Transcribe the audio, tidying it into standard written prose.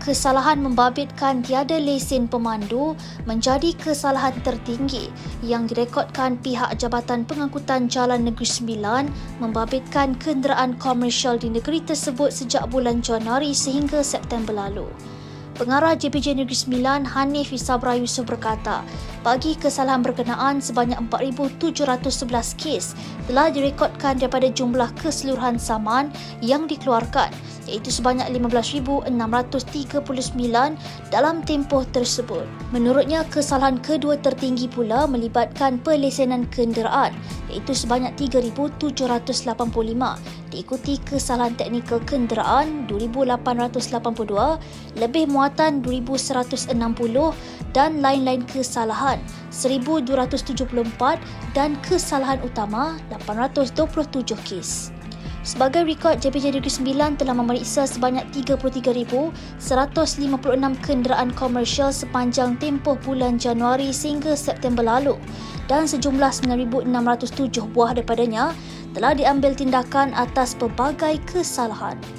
kesalahan membabitkan tiada lesen pemandu menjadi kesalahan tertinggi yang direkodkan pihak Jabatan Pengangkutan Jalan Negeri Sembilan membabitkan kenderaan komersial di negeri tersebut sejak bulan Januari sehingga September lalu. Pengarah JPJ Negeri Sembilan Hanif Sabra Yusof berkata, bagi kesalahan berkenaan sebanyak 4,711 kes telah direkodkan daripada jumlah keseluruhan saman yang dikeluarkan, iaitu sebanyak 15,639 dalam tempoh tersebut. Menurutnya, kesalahan kedua tertinggi pula melibatkan pelesenan kenderaan, iaitu sebanyak 3,785, diikuti kesalahan teknikal kenderaan 2,882, lebih muatan 2,160 dan lain-lain kesalahan 1,274 dan kesalahan utama 827 kes. Sebagai rekod, JPJ Negeri Sembilan telah memeriksa sebanyak 33,156 kenderaan komersial sepanjang tempoh bulan Januari sehingga September lalu dan sejumlah 9,607 buah daripadanya telah diambil tindakan atas pelbagai kesalahan.